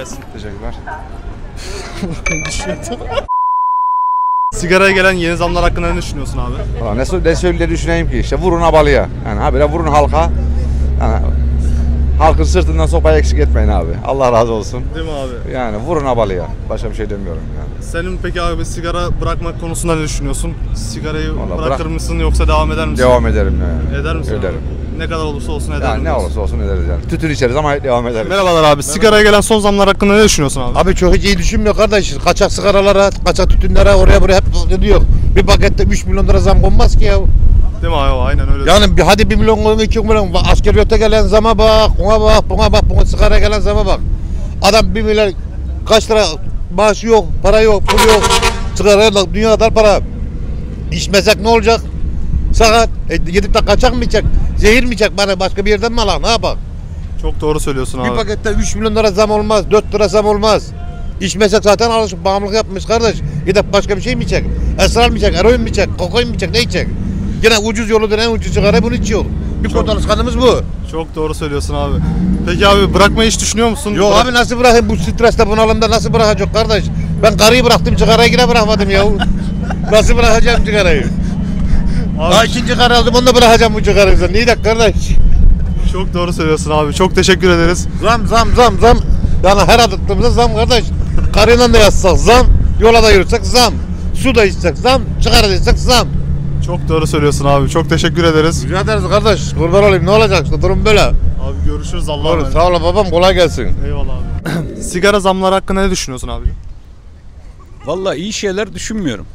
gelsin. Teşekkürler. Sigaraya gelen yeni zamlar hakkında ne düşünüyorsun abi? Valla ne söyle düşüneyim ki işte vurun abalıya. Yani habire vurun halka. Yani halkın sırtından sopayı eksik etmeyin abi. Allah razı olsun. Değil mi abi? Yani vurun abalıya. Başka bir şey demiyorum yani. Senin peki abi sigara bırakmak konusunda ne düşünüyorsun? Sigarayı Vallahi bırakır mısın yoksa devam eder misin? Devam ederim yani. Eder misin? Ederim. Abi? Ne kadar olursa olsun eder Yani ne misin? olursa olsun ederiz yani. Tütün içeriz ama devam ederiz. Merhabalar abi. Sigaraya gelen son zamlar hakkında ne düşünüyorsun abi? Abi çok hiç iyi düşünmüyor kardeş. Kaçak sigaralara, kaçak tütünlere oraya buraya hep diyor. Bir pakette 3 milyon lira zam konmaz ki ya. Değil mi abi? Aynen öyle. Yani hadi 1 milyon koyun 2 milyon. Asgari ücrete gelen zama bak, ona bak, buna bak, buna sigaraya gelen zama bak. Adam 1 milyar kaç lira maaşı yok, para yok, pul yok. Sigaraya da dünya kadar para. İçmesek ne olacak? Sakat. Gidip de kaçak mı içecek? Zehir mi içecek? Bana başka bir yerden mi alalım? Ne yapalım? Çok doğru söylüyorsun abi. Bir pakette 3 milyon lira zam olmaz, 4 lira zam olmaz. İçmesek zaten alışıp bağımlılık yapmış kardeş. Gidip başka bir şey mi içecek? Esrar mı içecek, eroin mi içecek, kokain mi içecek, ne içecek? Yine ucuz yoludur, en ucuz sigara bunu içiyor. Bir kod alışkanlığımız bu. Çok doğru söylüyorsun abi. Peki abi bırakmayı hiç düşünüyor musun? Yok abi nasıl bırakayım bu streste bunalımda nasıl bırakacak kardeş? Ben karıyı bıraktım sigarayı yine bırakmadım ya. Nasıl bırakacağım sigarayı? Daha ikinci karı aldım onu da bırakacağım bu sigarayı. Niye de kardeş? Çok doğru söylüyorsun abi. Çok teşekkür ederiz. Zam. Yani her adıktığımızda zam kardeş. Karıyla da yatsak zam, yola da yürüsek zam. Su da içsek zam, sigara da içsek zam. Çok doğru söylüyorsun abi. Çok teşekkür ederiz. Rica ederiz kardeş. Kurban olayım ne olacak işte durum böyle. Abi görüşürüz Allah'a emanet. Sağ ol babam kolay gelsin. Eyvallah abi. Sigara zamları hakkında ne düşünüyorsun abi? Vallahi iyi şeyler düşünmüyorum.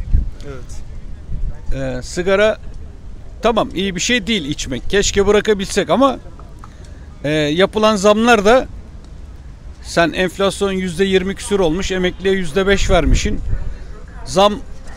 Evet. Sigara tamam iyi bir şey değil içmek. Keşke bırakabilsek ama yapılan zamlar da sen enflasyon %20 küsür olmuş, emekliye %5 vermişsin. Zam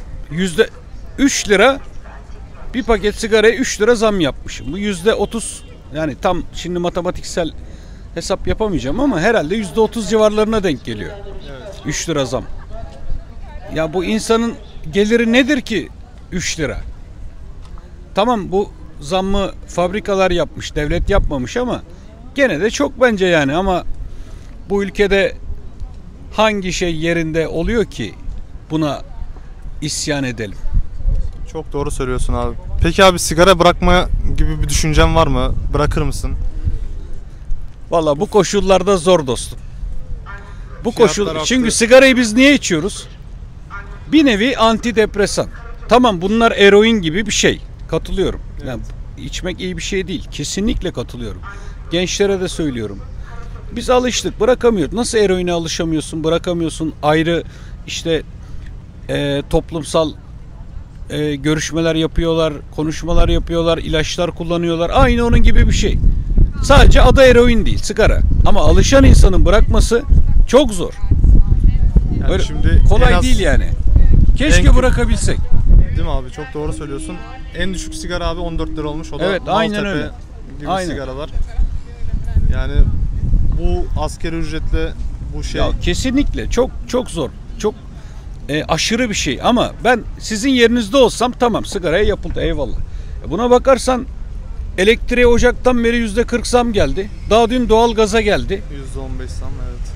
%3 lira, bir paket sigaraya 3 lira zam yapmışım. Bu %30, yani tam şimdi matematiksel hesap yapamayacağım ama herhalde %30 civarlarına denk geliyor. Evet. 3 lira zam. Ya bu insanın geliri nedir ki 3 lira? Tamam bu zammı fabrikalar yapmış, devlet yapmamış ama gene de çok bence yani. Ama bu ülkede hangi şey yerinde oluyor ki buna isyan edelim? Çok doğru söylüyorsun abi. Peki abi sigara bırakma gibi bir düşüncen var mı? Bırakır mısın? Vallahi bu koşullarda zor dostum. Bu Fiyatlar koşul arttı. çünkü sigarayı biz niye içiyoruz? Bir nevi antidepresan. Tamam bunlar eroin gibi bir şey. Katılıyorum. Evet. Yani içmek iyi bir şey değil. Kesinlikle katılıyorum. Gençlere de söylüyorum. Biz alıştık, bırakamıyoruz. Nasıl eroine alışamıyorsun, bırakamıyorsun? Ayrı işte toplumsal görüşmeler yapıyorlar, konuşmalar yapıyorlar, ilaçlar kullanıyorlar. Aynı onun gibi bir şey. Sadece adı eroin değil, sigara. Ama alışan insanın bırakması çok zor. Yani Öyle şimdi kolay en az- değil yani. Keşke bırakabilsek. Değil mi abi? Çok doğru söylüyorsun. En düşük sigara abi 14 lira olmuş. O da Evet, aynen Maltepe öyle. gibi Aynen. sigaralar. Yani bu asgari ücretle bu şey... Ya kesinlikle çok zor. Çok aşırı bir şey ama ben sizin yerinizde olsam tamam sigaraya yapıldı eyvallah. Buna bakarsan elektriğe ocaktan beri %40 zam geldi. Daha dün doğal gaza geldi. %15 zam evet.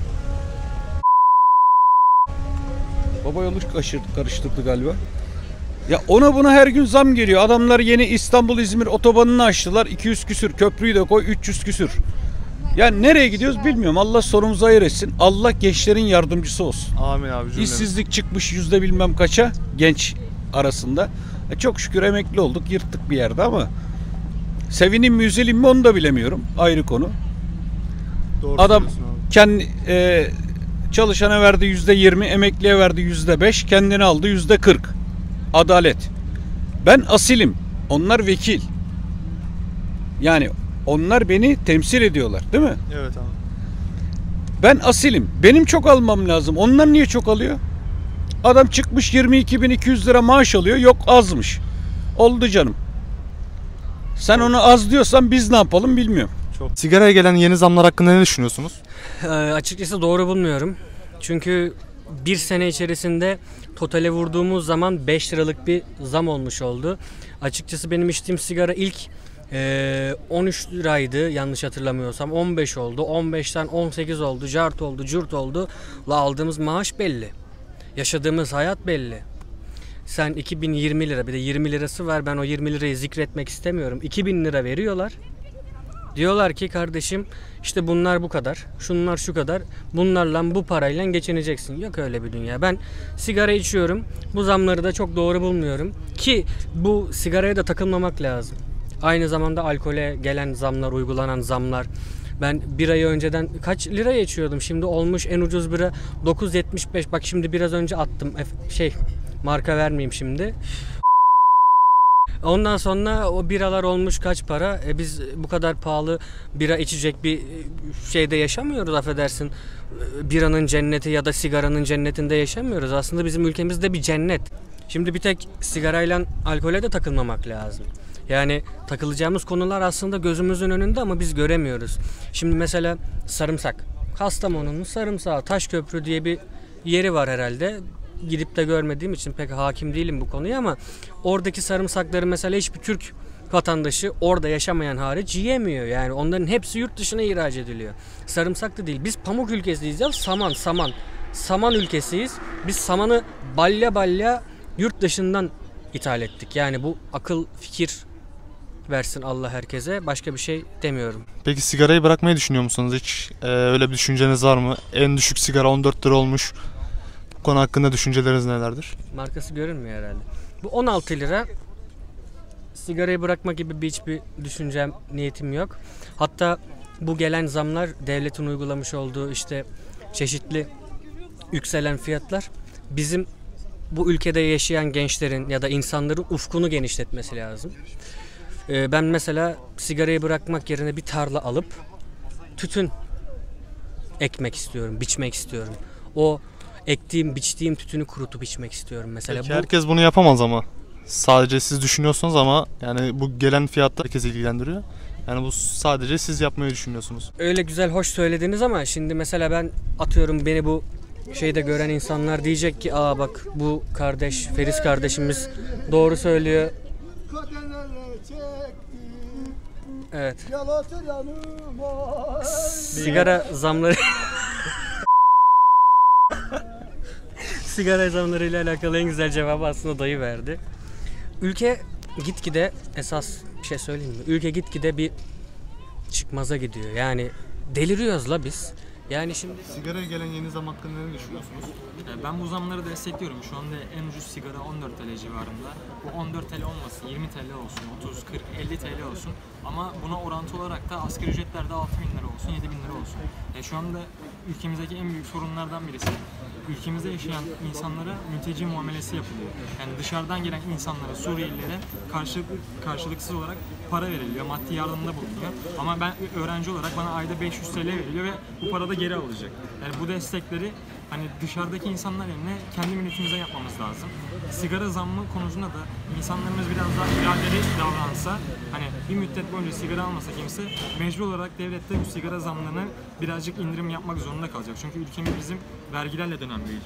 Baba yolu karıştırdı galiba. Ya ona buna her gün zam geliyor. Adamlar yeni İstanbul-İzmir otobanını açtılar. 200 küsür. Köprüyü de koy 300 küsür. Yani nereye gidiyoruz bilmiyorum. Allah sorumuzu hayır etsin. Allah gençlerin yardımcısı olsun. Amin abi cümlemiz. İşsizlik çıkmış yüzde bilmem kaça genç arasında. Çok şükür emekli olduk. Yırttık bir yerde ama sevinim mi üzülim mi onu da bilemiyorum. Ayrı konu. Doğru Adam söylüyorsun abi. kendi çalışana verdi %20, emekliye verdi %5, kendine aldı %40. Adalet. Ben asilim. Onlar vekil. Yani onlar beni temsil ediyorlar, değil mi? Evet abi. Ben asilim. Benim çok almam lazım. Onlar niye çok alıyor? Adam çıkmış 22.200 lira maaş alıyor. Yok azmış. Oldu canım. Sen onu az diyorsan biz ne yapalım bilmiyorum. Çok. Sigaraya gelen yeni zamlar hakkında ne düşünüyorsunuz? Açıkçası doğru bulmuyorum. Çünkü bir sene içerisinde totale vurduğumuz zaman 5 liralık bir zam olmuş oldu. Açıkçası benim içtiğim sigara ilk 13 liraydı yanlış hatırlamıyorsam, 15 oldu, 15'ten 18 oldu, cart oldu, cürt oldu. La aldığımız maaş belli, yaşadığımız hayat belli. Sen 2020 lira, bir de 20 lirası var, ben o 20 lirayı zikretmek istemiyorum. 2000 lira veriyorlar. Diyorlar ki kardeşim işte bunlar bu kadar, şunlar şu kadar, bunlarla bu parayla geçineceksin. Yok öyle bir dünya. Ben sigara içiyorum, bu zamları da çok doğru bulmuyorum. Ki bu sigaraya da takılmamak lazım. Aynı zamanda alkole gelen zamlar, uygulanan zamlar. Ben bir ay önceden kaç liraya içiyordum, şimdi olmuş en ucuz bira 9.75. Bak şimdi biraz önce attım, marka vermeyeyim şimdi. Ondan sonra o biralar olmuş kaç para? Biz bu kadar pahalı bira içecek bir şeyde yaşamıyoruz, affedersin. Biranın cenneti ya da sigaranın cennetinde yaşamıyoruz. Aslında bizim ülkemizde bir cennet. Şimdi bir tek sigarayla alkole de takılmamak lazım. Yani takılacağımız konular aslında gözümüzün önünde ama biz göremiyoruz. Şimdi mesela sarımsak. Kastamonu'nun sarımsağı, Taşköprü diye bir yeri var herhalde. Gidip de görmediğim için pek hakim değilim bu konuya ama oradaki sarımsakları mesela hiçbir Türk vatandaşı orada yaşamayan hariç yiyemiyor. Yani onların hepsi yurt dışına ihraç ediliyor. Sarımsak da değil. Biz pamuk ülkesiyiz ya. Saman ülkesiyiz. Biz samanı balya yurt dışından ithal ettik. Yani bu akıl fikir versin Allah herkese. Başka bir şey demiyorum. Peki sigarayı bırakmayı düşünüyor musunuz hiç? Öyle bir düşünceniz var mı? En düşük sigara 14 lira olmuş. Bu konu hakkında düşünceleriniz nelerdir? Markası görünmüyor herhalde. Bu 16 lira. Sigarayı bırakma gibi hiçbir düşüncem, niyetim yok. Hatta bu gelen zamlar, devletin uygulamış olduğu işte çeşitli yükselen fiyatlar bizim bu ülkede yaşayan gençlerin ya da insanların ufkunu genişletmesi lazım. Ben mesela sigarayı bırakmak yerine bir tarla alıp tütün ekmek istiyorum, biçmek istiyorum. O ektiğim, biçtiğim tütünü kurutup içmek istiyorum mesela. Peki herkes bunu yapamaz ama. Sadece siz düşünüyorsunuz ama yani bu gelen fiyatlar herkes ilgilendiriyor. Yani bu sadece siz yapmayı düşünüyorsunuz. Öyle güzel, hoş söylediniz ama şimdi mesela ben atıyorum, beni bu şeyde gören insanlar diyecek ki aa bak bu kardeş, Feris kardeşimiz doğru söylüyor. Evet. Sigara zamları sigara zamlarıyla alakalı en güzel cevabı aslında dayı verdi. Ülke gitgide, esas bir şey söyleyeyim mi? Ülke gitgide bir çıkmaza gidiyor. Yani deliriyoruz la biz. Yani şimdi Sigaraya gelen yeni zam hakkında ne düşünüyorsunuz? Ben bu zamları destekliyorum. Şu anda en ucuz sigara 14 TL civarında. Bu 14 TL olmasın, 20 TL olsun, 30, 40, 50 TL olsun. Ama buna orantı olarak da asgari ücretler de 6.000 lira olsun, 7.000 lira olsun. Şu anda ülkemizdeki en büyük sorunlardan birisi, ülkemizde yaşayan insanlara mülteci muamelesi yapılıyor. Yani dışarıdan gelen insanlara, Suriyelilere karşılıksız olarak para veriliyor, maddi yardımda bulunuyor. Ama ben öğrenci olarak bana ayda 500 TL veriliyor ve bu para da geri alacak. Yani bu destekleri hani dışarıdaki insanlar yerine kendi milletimize yapmamız lazım. Sigara zammı konusunda da insanlarımız biraz daha iradeli davransa, hani bir müddet boyunca sigara almasa kimse, mecbur olarak devlette bu sigara zamlarını birazcık indirim yapmak zorunda kalacak. Çünkü ülkemiz bizim vergilerle dönen bir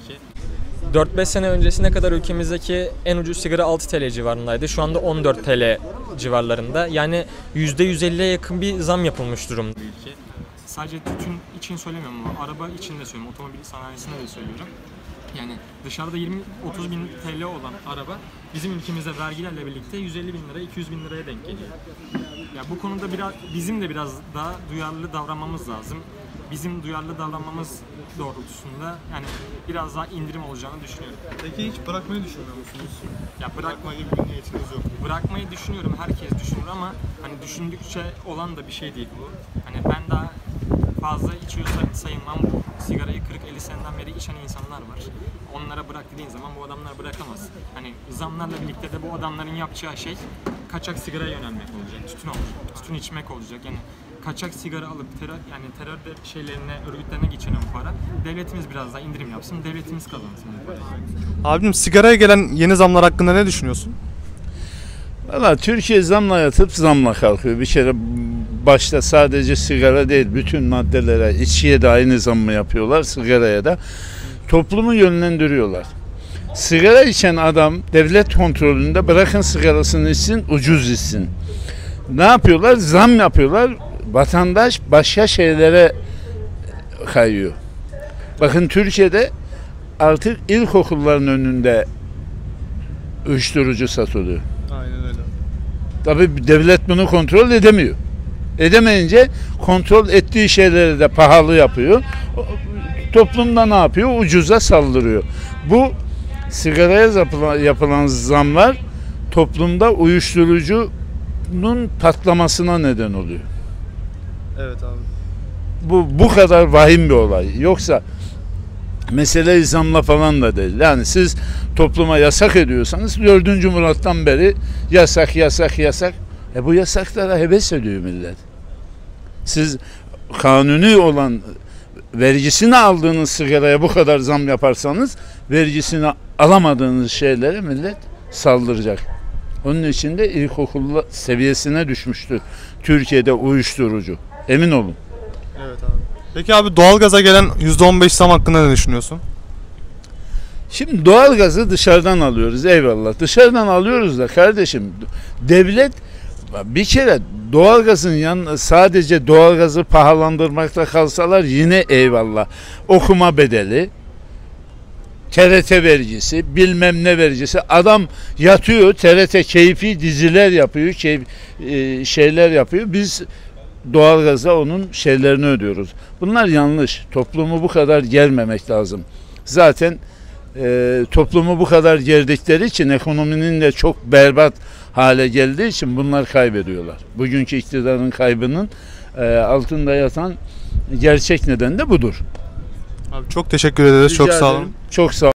ülke. 4-5 sene öncesine kadar ülkemizdeki en ucuz sigara 6 TL civarındaydı. Şu anda 14 TL civarlarında. Yani %150'ye yakın bir zam yapılmış durumda. Sadece tütün için söylemiyorum ama araba için de söylüyorum, otomobil sanayisinde de söylüyorum. Yani dışarıda 20-30 bin TL olan araba bizim ülkemizde vergilerle birlikte 150 bin lira, 200 bin liraya denk geliyor. Ya bu konuda bizim de biraz daha duyarlı davranmamız lazım. Bizim duyarlı davranmamız doğrultusunda yani biraz daha indirim olacağını düşünüyorum. Peki hiç bırakmayı düşünmüyor musunuz? Ya Bırakma gibi bir niyetiniz yok. bırakmayı düşünüyorum, herkes düşünür ama hani düşündükçe olan da bir şey değil bu. Hani ben daha fazla içiyor sayılmam. Sigarayı 40-50 seneden beri içen insanlar var. Onlara bırak dediğin zaman bu adamlar bırakamaz. Hani zamlarla birlikte de bu adamların yapacağı şey kaçak sigaraya yönelmek olacak, tütün olacak, tütün içmek olacak. Yani kaçak sigara alıp terör şeylerine, örgütlerine geçen bu para. Devletimiz biraz daha indirim yapsın, devletimiz kazansın bu parayı. Abim sigaraya gelen yeni zamlar hakkında ne düşünüyorsun? Valla Türkiye zamla yatıp zamla kalkıyor. Bir kere başta sadece sigara değil, bütün maddelere, içkiye de aynı zammı yapıyorlar, sigaraya da. Toplumu yönlendiriyorlar. Sigara içen adam devlet kontrolünde, bırakın sigarasını içsin, ucuz içsin. Ne yapıyorlar? Zam yapıyorlar. Vatandaş başka şeylere kayıyor. Bakın Türkiye'de artık ilkokulların önünde uyuşturucu satılıyor. Aynen öyle. Tabii devlet bunu kontrol edemiyor. Edemeyince kontrol ettiği şeyleri de pahalı yapıyor. Toplumda ne yapıyor? Ucuza saldırıyor. Bu sigaraya yapılan zamlar toplumda uyuşturucunun patlamasına neden oluyor. Evet abi. Bu kadar vahim bir olay. Yoksa mesele zamla falan da değil. Yani siz topluma yasak ediyorsanız 4. Murat'tan beri yasak. Bu yasaklara heves ediyor millet. Siz kanuni olan vergisini aldığınız sigaraya bu kadar zam yaparsanız vergisini alamadığınız şeylere millet saldıracak. Onun için de ilkokul seviyesine düşmüştür Türkiye'de uyuşturucu. Emin olun. Evet abi. Peki abi doğalgaza gelen %15 zam hakkında ne düşünüyorsun? Şimdi doğalgazı dışarıdan alıyoruz, eyvallah. Dışarıdan alıyoruz da kardeşim, devlet bir kere doğalgazın sadece doğalgazı pahalandırmakta kalsalar yine eyvallah. Okuma bedeli, TRT vergisi, bilmem ne vergisi. Adam yatıyor, TRT keyfi diziler yapıyor, şeyler yapıyor. Biz doğalgaza onun şeylerini ödüyoruz. Bunlar yanlış. Toplumu bu kadar germemek lazım. Zaten toplumu bu kadar gerdikleri için ekonominin de çok berbat hale geldiği için bunlar kaybediyorlar. Bugünkü iktidarın kaybının altında yatan gerçek neden de budur. Abi çok teşekkür ederiz. Çok Rica sağ olun. ederim. Çok sağ olun.